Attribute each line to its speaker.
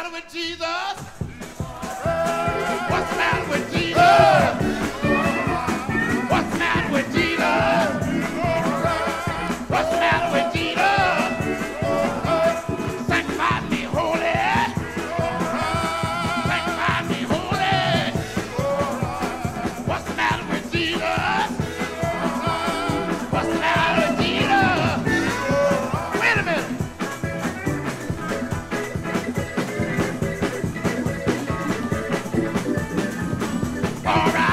Speaker 1: matter with Jesus? What's the matter with Jesus? What's the matter with Jesus? What's the matter with Jesus? Sanctify me holy. Sanctify me holy. What's the matter with Jesus? What's the matter with Jesus? Wait a minute. All right.